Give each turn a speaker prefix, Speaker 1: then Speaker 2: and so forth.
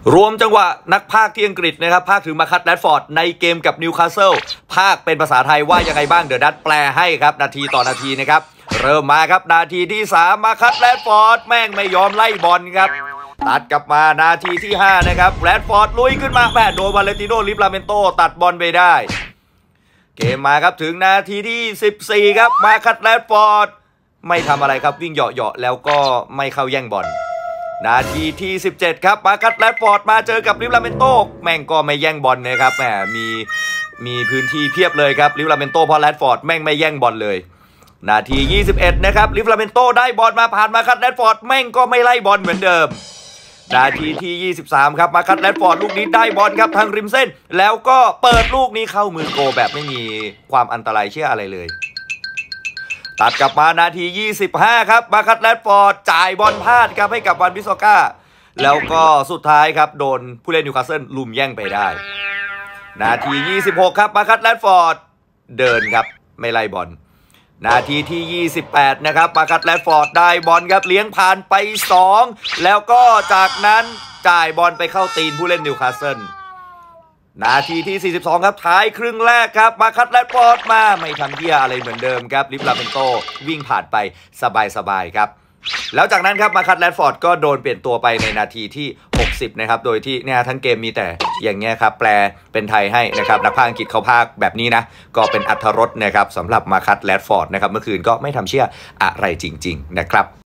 Speaker 1: รวมจังหวะนักพากย์ที่อังกฤษนะครับพากย์ถึงมาคัตแรดฟอร์ดในเกมกับนิวคาสเซิลพากย์เป็นภาษาไทยว่ายังไงบ้างเดี๋ยวดัดแปลให้ครับนาทีต่อนาทีนะครับเริ่มมาครับนาทีที่3มาคัตแรดฟอร์ดแม่งไม่ยอมไล่บอลครับตัดกลับมานาทีที่5นะครับแรดฟอร์ดลุยขึ้นมาแม่โดนวาเลนติโนลิฟราเมนโตตัดบอลไปได้เกมมาครับถึงนาทีที่14ครับมาคัตแรดฟอร์ดไม่ทำอะไรครับวิ่งเหาะๆแล้วก็ไม่เข้าแย่งบอลนาทีที่17ครับมาคัตแรดฟอร์ดมาเจอกับลิฟราเมนโตแม่งก็ไม่แย่งบอลนะครับแหมมีพื้นที่เพียบเลยครับลิฟราเมนโตเพราะแรดฟอร์ดแม่งไม่แย่งบอลเลยนาที21นะครับลิฟราเมนโตได้บอลมาผ่านมาคัตแรดฟอร์ดแม่งก็ไม่ไล่บอลเหมือนเดิมนาทีที่23ครับมาคัตแรดฟอร์ดลูกนี้ได้บอลครับทางริมเส้นแล้วก็เปิดลูกนี้เข้ามือโกแบบไม่มีความอันตรายเชื่ออะไรเลยตัดกลับมานาที25ครับมาคัตแรดฟอร์ดจ่ายบอลพลาดครับให้กับวันบิโซก้าแล้วก็สุดท้ายครับโดนผู้เล่นนิวคาสเซิลลุมแย่งไปได้นาที26ครับมาคัตแรดฟอร์ดเดินครับไม่ไล่บอลนาทีที่28นะครับมาคัตแรดฟอร์ดได้บอลครับเลี้ยงผ่านไป2แล้วก็จากนั้นจ่ายบอลไปเข้าตีนผู้เล่นนิวคาสเซิลนาทีที่42ครับท้ายครึ่งแรกครับมาคัตแรดฟอร์ดมาไม่ทำเหี้ยอะไรเหมือนเดิมครับลิฟราเมนโตวิ่งผ่านไปสบายๆครับแล้วจากนั้นครับมาคัตแรดฟอร์ดก็โดนเปลี่ยนตัวไปในนาทีที่60นะครับโดยที่เนี่ยทั้งเกมมีแต่อย่างเงี้ยครับแปลเป็นไทยให้นะครับนักพากย์อังกฤษเขาพากย์แบบนี้นะก็เป็นอรรถรสนะครับสำหรับมาคัตแรดฟอร์ดนะครับเมื่อคืนก็ไม่ทำเชี่ยอะไรจริงๆนะครับ